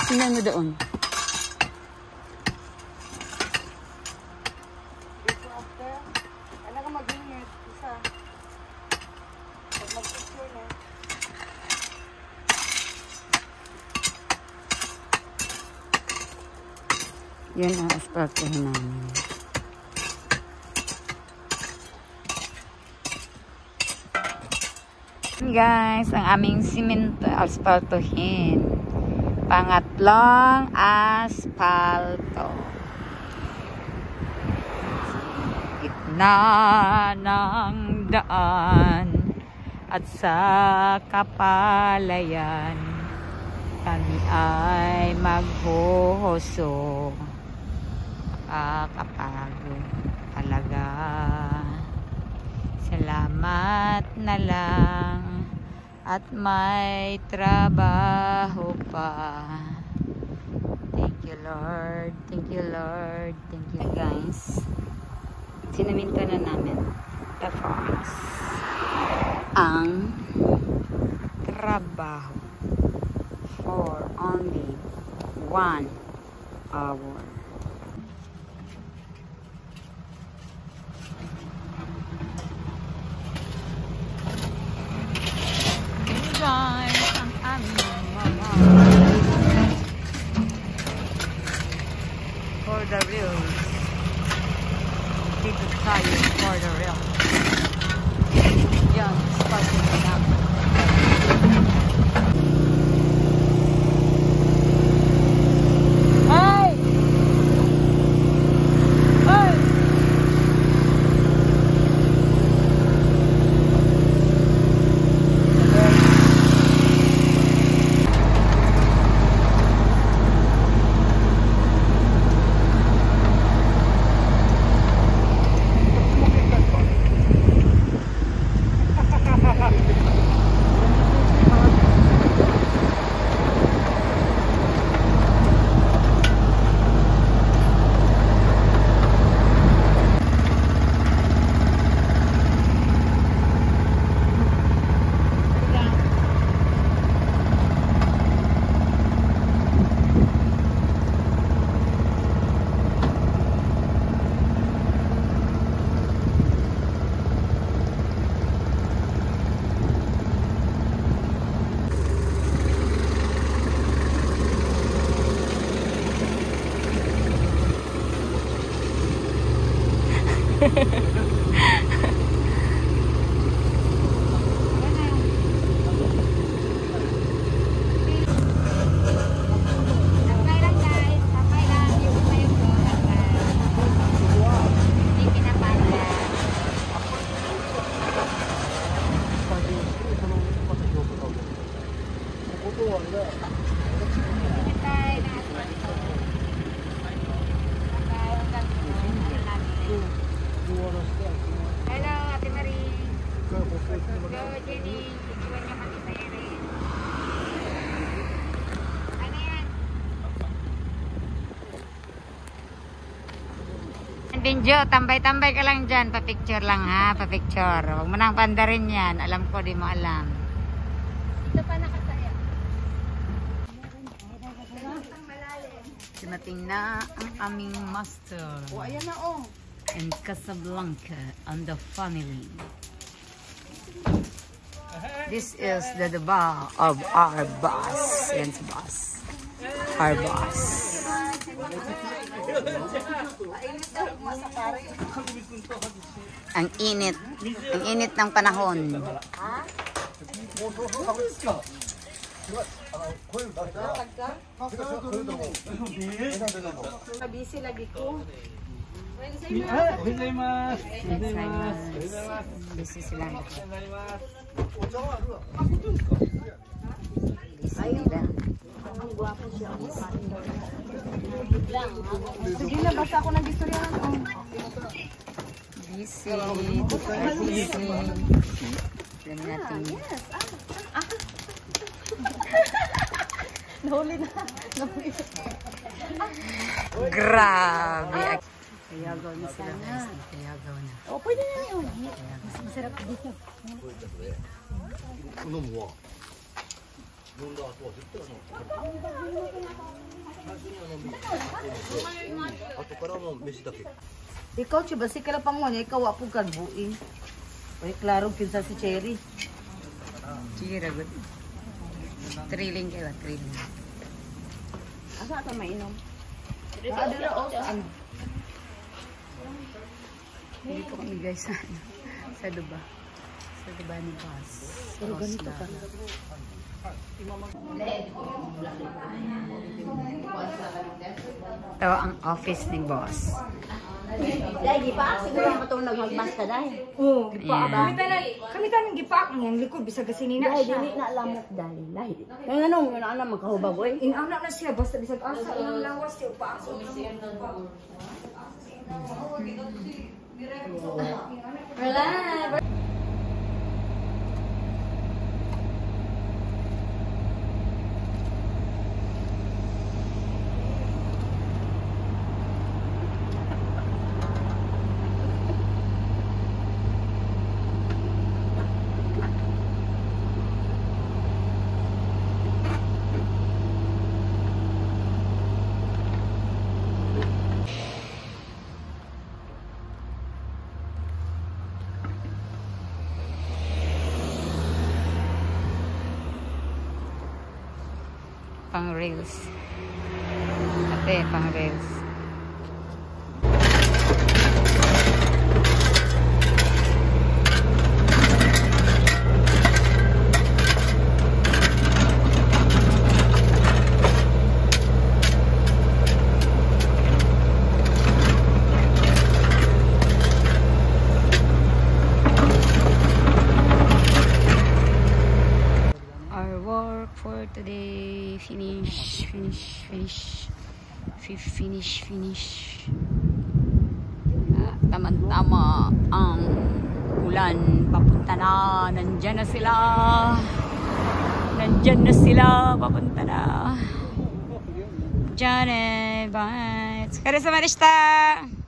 Tingnan mo doon. Yan ang aspaltohin namin. Guys, ang aming simento aspaltohin. Pangatlong aspalto. Gitna ng daan at sa kapalayan kami ay maghuhuso. Kapagod talaga. Salamat na lang at may trabaho pa. Thank you, Lord. Thank you, Lord. Thank you, guys. Sinaminto na namin. Tapos ang trabaho for only 1 hour. Guys, ang aming mama for the reels. Dito tayo for the reels. Yan, starting na namin. Hey! Hey! Hello, Ate Marie. Go, Jenny. Iwan niyo kami sa ere. Ano yan? Binjo, tambay-tambay ka lang dyan. Pa-picture lang ha, pa-picture. Huwag mo nang pandarin yan. Alam ko, di mo alam. Ito pa nakasaya. Dumating na ang aming master. O, ayan na oh. In Casablanca and the family. This is the bar of our boss. Yan si boss. Our boss. Ang init. Ang init ng panahon. Busy lagi ko. Busy sila. Sige na, basta ako nag-istoryahan. Busy. Busy. Dami natin. Nahuli na. Grabe. Kayagaw na sila guys. Kayagaw na. O, pwede na yun. Mas masarap dito. Ikaw, chiba, si kalapang mo niya, ikaw apong kalbuin. Ay, klaro, kinsa si Cherry. Sige, ragot. Thrilling kayo, thrilling. Asa ata mainom? Adira, o, saan? Hindi po kami guys sa Duba. Sa Duba ni Boss. Pero ganito ka na. Ito ang office ni Boss. Dahil, gipa, siguro matulog magmas ka dahil. Oo, Ayan. kami tanong gipaak ng likod bisa kasi nina Dahil, siya. dili na alamot dahil. Dahil. Kaya nga nung, ano, magkahubag, oy. Inauna na siya basta bisag asa ilang lawas siya paak. Pang reels. Ate, pang reels. Our work for today finish. Tama-tama ang ulan papunta na. Nandyan na sila papunta na. Diyan eh, bye. Tsukare sa marishita.